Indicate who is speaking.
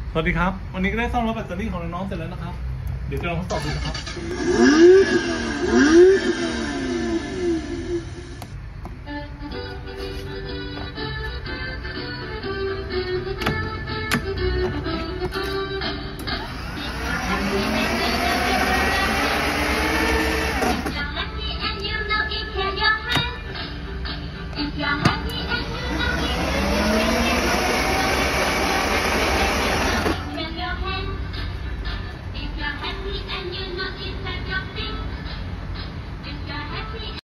Speaker 1: สวัสดีครับวันนี้ก็ได้ซ่อมรถแบตเตอรี่ของน้องๆเสร็จแล้วนะครับเดี๋ยวจะลองทดสอบดูนะครับ